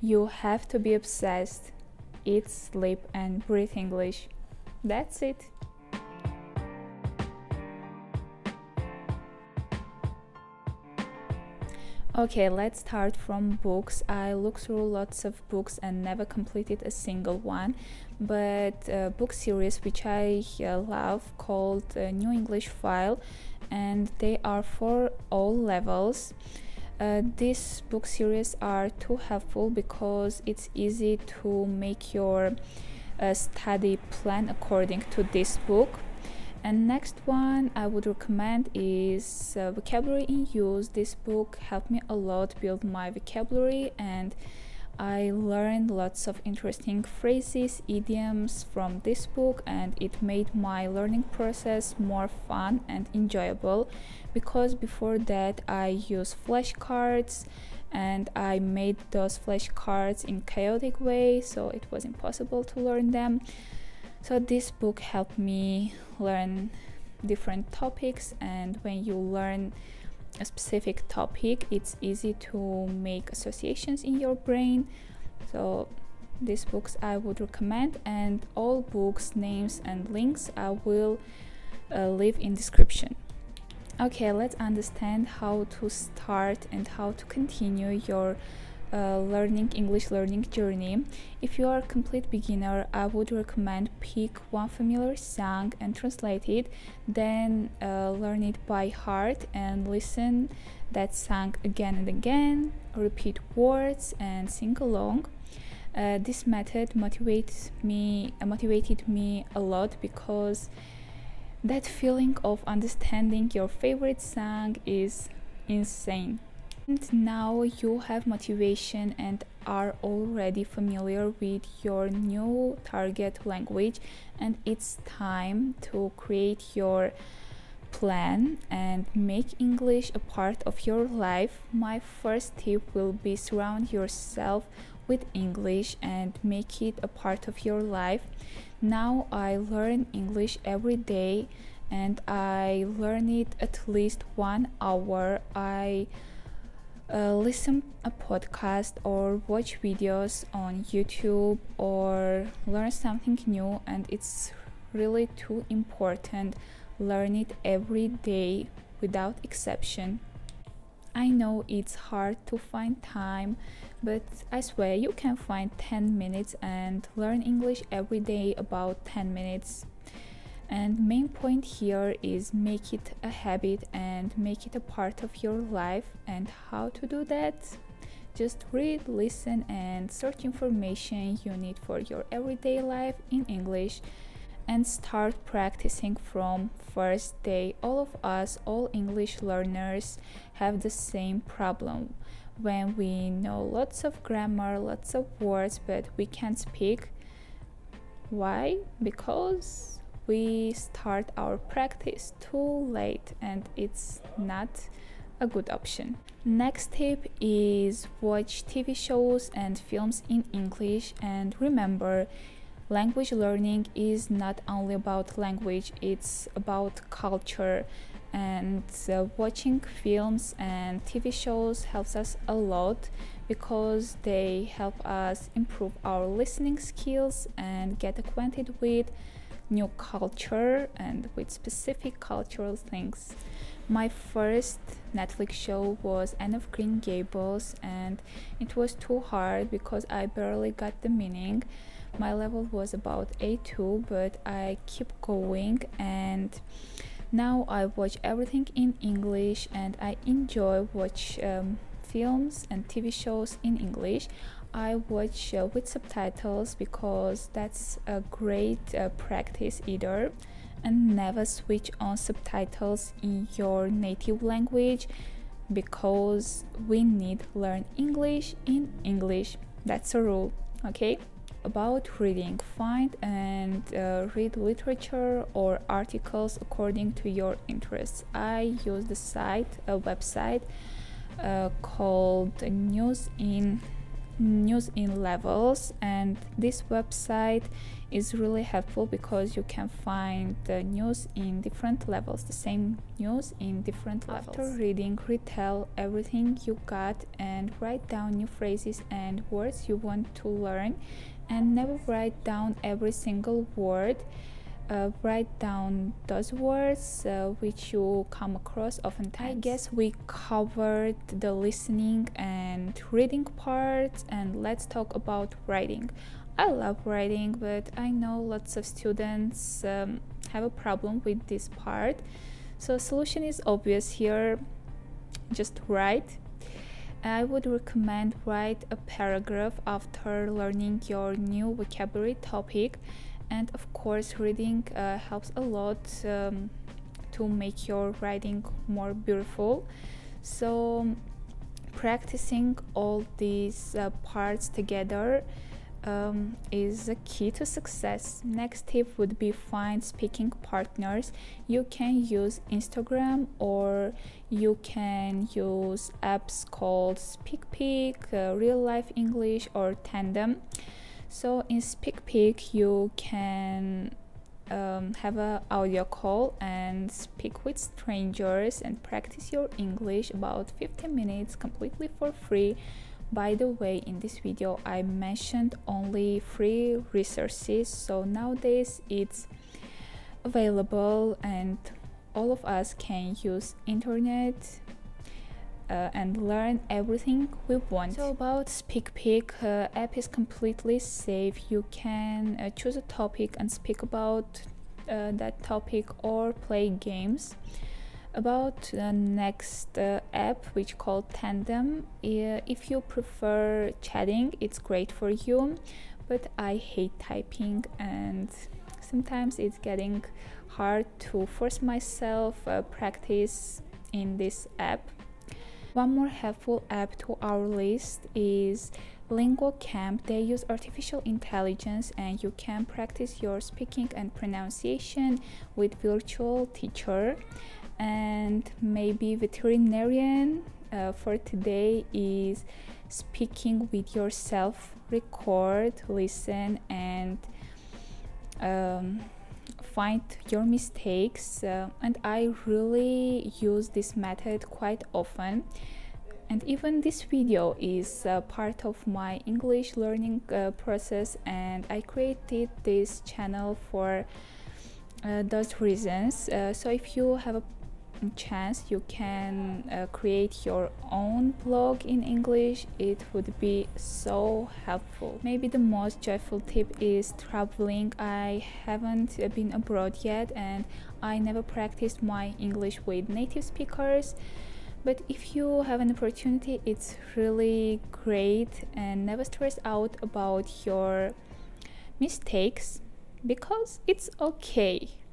You have to be obsessed. Eat, sleep, and breathe English. That's it. Okay, let's start from books. I looked through lots of books and never completed a single one, but a book series which I love called New English File, and they are for all levels. These book series are too helpful because it's easy to make your study plan according to this book. And next one I would recommend is Vocabulary in Use. This book helped me a lot build my vocabulary, and I learned lots of interesting phrases, idioms from this book, and it made my learning process more fun and enjoyable, because before that I used flashcards and I made those flashcards in chaotic way, so it was impossible to learn them. So this book helped me learn different topics, and when you learn a specific topic, it's easy to make associations in your brain. So these books I would recommend, and all books names and links I will leave in description. Okay, let's understand how to start and how to continue your English learning journey. If you are a complete beginner, I would recommend pick one familiar song and translate it, then learn it by heart and listen that song again and again, repeat words and sing along. This method motivated me a lot, because that feeling of understanding your favorite song is insane. And now you have motivation and are already familiar with your new target language, and it's time to create your plan and make English a part of your life. My first tip will be surround yourself with English and make it a part of your life. Now I learn English every day, and I learn it at least 1 hour. I listen a podcast or watch videos on YouTube or learn something new, and it's really too important. Learn it every day without exception. I know it's hard to find time, but I swear you can find 10 minutes and learn English every day about 10 minutes. And main point here is make it a habit and make it a part of your life. And how to do that? Just read, listen, and search information you need for your everyday life in English, and start practicing from first day. All of us, all English learners, have the same problem. When we know lots of grammar, lots of words, but we can't speak. Why? Because we start our practice too late, and it's not a good option. Next tip is watch TV shows and films in English, and remember, language learning is not only about language, it's about culture, and watching films and TV shows helps us a lot, because they help us improve our listening skills and get acquainted with new culture and with specific cultural things. My first Netflix show was Anne of Green Gables, and it was too hard because I barely got the meaning. My level was about A2, but I keep going, and now I watch everything in English, and I enjoy watch films and TV shows in English. I watch with subtitles because that's a great practice either. And never switch on subtitles in your native language, because we need to learn English in English. That's a rule, okay? About reading, find and read literature or articles according to your interests. I use a website called News in news in levels, and this website is really helpful because you can find the news in different levels, the same news in different levels. After reading, retell everything you got and write down new phrases and words you want to learn, and never write down every single word. Write down those words which you come across oftentimes. I guess we covered the listening and reading parts, and let's talk about writing. I love writing, but I know lots of students have a problem with this part. So solution is obvious here. Just write. I would recommend write a paragraph after learning your new vocabulary topic. And of course, reading helps a lot to make your writing more beautiful. So practicing all these parts together is a key to success. Next tip would be find speaking partners. You can use Instagram, or you can use apps called SpeakPic, Real Life English, or Tandem. So in SpeakPic you can have an audio call and speak with strangers and practice your English about 15 minutes completely for free. By the way, in this video I mentioned only free resources, so nowadays it's available and all of us can use internet and learn everything we want. So about SpeakPic, app is completely safe. You can choose a topic and speak about that topic or play games. About the next app, which called Tandem, if you prefer chatting, it's great for you, but I hate typing and sometimes it's getting hard to force myself practice in this app. One more helpful app to our list is LinguaCamp. They use artificial intelligence and you can practice your speaking and pronunciation with virtual teacher. And maybe veterinarian for today is speaking with yourself, record, listen, and find your mistakes, and I really use this method quite often. And even this video is part of my English learning process, and I created this channel for those reasons. So if you have a chance, you can create your own blog in English. It would be so helpful. Maybe the most joyful tip is traveling. I haven't been abroad yet and I never practiced my English with native speakers, but if you have an opportunity, it's really great, and never stress out about your mistakes because it's okay.